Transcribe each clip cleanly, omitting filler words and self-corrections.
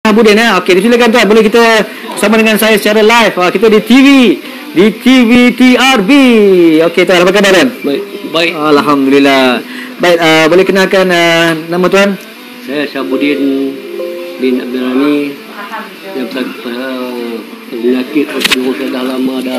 Budin okey, silakan tuan, boleh kita bersama dengan saya secara live. Kita di TV TRB. Okey tuan, apa khabar tuan? Baik. Alhamdulillah. Baik, boleh kenalkan nama tuan? Saya Syahbudin bin Abdurrani. Yang penyakit osteoporosis saya dah lama dah.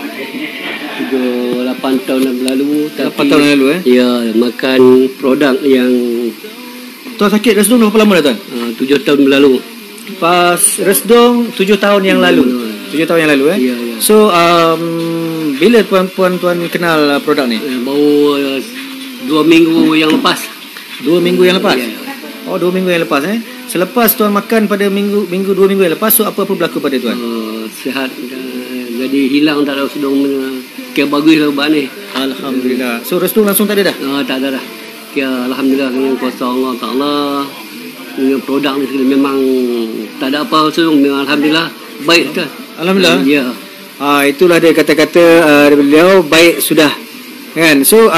8 tahun yang lalu. 8 tahun yang lalu Ya, makan produk yang tuan sakit resdung berapa lama dah tuan? 7 tahun berlalu. Pas resdung 7 tahun yang lalu. 7 tahun yang lalu Ya. So bila tuan kenal produk ni? Baru 2 minggu yang lepas. 2 minggu yang lepas? Ya. Oh, 2 minggu yang lepas Selepas tuan makan pada 2 minggu yang lepas, so apa berlaku pada tuan? Sihat, jadi hilang, tak ada sedang kira bagus lah ubat ni. Alhamdulillah. So resdung langsung tak ada dah? Tak ada dah. Kira Alhamdulillah dengan kuasa Allah Ta'ala. Dengan produk ni memang tak ada apa sedang. Alhamdulillah baik tu. Alhamdulillah. Ya. Itulah dia kata-kata beliau, baik sudah. Kan? So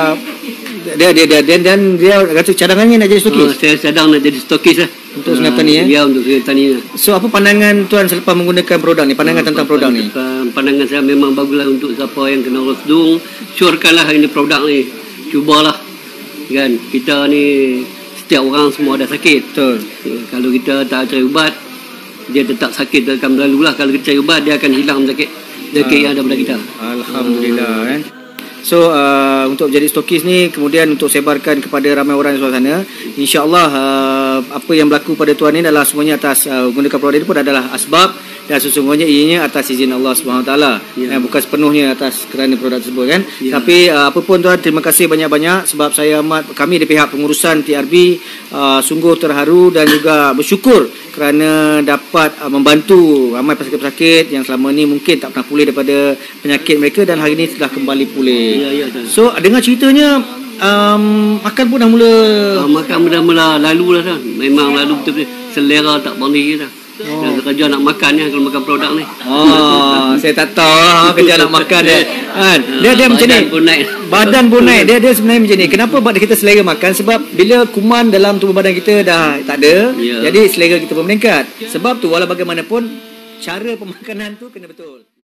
dia kata cadangannya nak jadi stokis. Saya cadang nak jadi stokis lah. Untuk sungai petani Ya, untuk sungai petani. So apa pandangan tuan selepas menggunakan produk ni? Pandangan tentang produk ni? Pandangan saya memang baguslah untuk siapa yang kena resdung. Syorkanlah ini produk ni. Cubalah. Kan? Kita ni setiap orang semua ada sakit. Betul. Kalau kita tak cari ubat, dia tetap sakit, dia akan berlalu lah. Kalau kita cari ubat, dia akan hilang sakit yang ada pada kita. Alhamdulillah. So untuk jadi stokis ni, kemudian untuk sebarkan kepada ramai orang di luar sana, insya-Allah apa yang berlaku pada tuan ni adalah semuanya atas menggunakan produk ini pun adalah asbab, dan sesungguhnya ianya atas izin Allah Subhanahu taala. Bukan sepenuhnya atas kerana produk tersebut kan. Tapi apa pun tuan, terima kasih banyak-banyak, sebab kami di pihak pengurusan TRB sungguh terharu dan juga bersyukur kerana dapat membantu ramai pesakit-pesakit yang selama ni mungkin tak pernah pulih daripada penyakit mereka, dan hari ini telah kembali pulih. Ya. So dengar ceritanya makan pun dah mula. Makan dah mula lalu lah dah. Memang lalu betul-betul selera tak boleh dah. Dah kerja nak makan ni kalau makan produk ni. Saya tak tahu kerja nak makan dia. Dia macam ni. Badan pun naik. Dia sebenarnya macam ni. Kenapa kita selera makan? Sebab bila kuman dalam tubuh badan kita dah tak ada, jadi selera kita pun meningkat. Sebab tu walau bagaimanapun cara pemakanan tu kena betul.